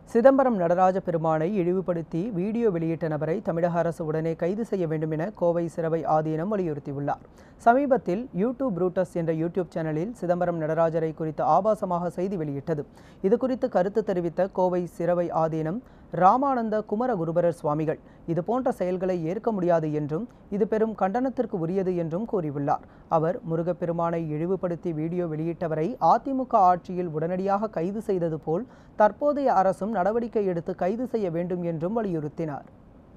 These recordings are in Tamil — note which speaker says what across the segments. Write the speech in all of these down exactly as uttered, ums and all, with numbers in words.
Speaker 1: சிதம்பரம் நடராஜ பெருமானை இழிவுபடுத்தி வீடியோ வெளியிட்ட நபரை தமிழக அரசு உடனே கைது செய்ய வேண்டும் என கோவை சிரவை ஆதீனம் வலியுறுத்தியுள்ளார். சமீபத்தில் யூடியூப் ப்ரூட்டஸ் என்ற யூடியூப் சேனலில் சிதம்பரம் நடராஜரை குறித்து ஆபாசமாக செய்தி வெளியிட்டது. இதுகுறித்து கருத்து தெரிவித்த கோவை சிரவை ஆதீனம் ராமானந்த குமரகுருபரர் சுவாமிகள் இதுபோன்ற செயல்களை ஏற்க முடியாது என்றும் இது பெரும் கண்டனத்திற்கு உரியது என்றும் கூறியுள்ளார். அவர் முருகப்பெருமானை இழிவுபடுத்தி வீடியோ வெளியிட்டவரை அதிமுக ஆட்சியில் உடனடியாக கைது செய்தது போல் தற்போதைய அரசும் நடவடிக்கை எடுத்து கைது செய்ய வேண்டும் என்றும் வலியுறுத்தினார்.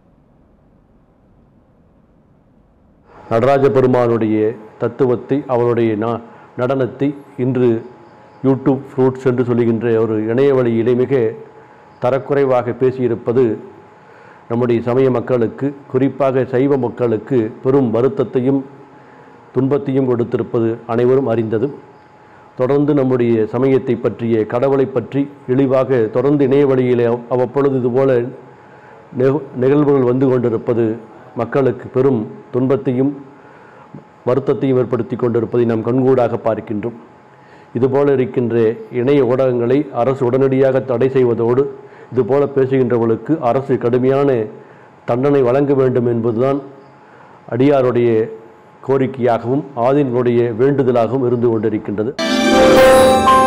Speaker 2: நடராஜ பெருமானுடைய தத்துவத்தை, அவருடைய நடனத்தை இன்று யூடியூப் ஃப்ரூட்ஸ் என்று சொல்லுகின்ற ஒரு இணைய வழியிலே மிக தரக்குறைவாக பேசியிருப்பது நம்முடைய சமய மக்களுக்கு, குறிப்பாக சைவ மக்களுக்கு பெரும் வருத்தத்தையும் துன்பத்தையும் கொடுத்திருப்பது அனைவரும் அறிந்தது. தொடர்ந்து நம்முடைய சமயத்தை பற்றிய, கடவுளை பற்றி இழிவாக தொடர்ந்து இணைய வழியிலே அவ்வப்பொழுது இதுபோல நிகழ்வுகள் வந்து கொண்டிருப்பது மக்களுக்கு பெரும் துன்பத்தையும் வருத்தத்தையும் ஏற்படுத்தி கொண்டிருப்பதை நாம் கண்கூடாக பார்க்கின்றோம். இதுபோல இருக்கின்ற இணைய ஊடகங்களை அரசு உடனடியாக தடை செய்வதோடு இதுபோல பேசுகின்றவர்களுக்கு அரசு கடுமையான தண்டனை வழங்க வேண்டும் என்பதுதான் அடியாருடைய கோரிக்கையாகவும் ஆதீனுடைய வேண்டுதலாகவும் இருந்து கொண்டிருக்கின்றது.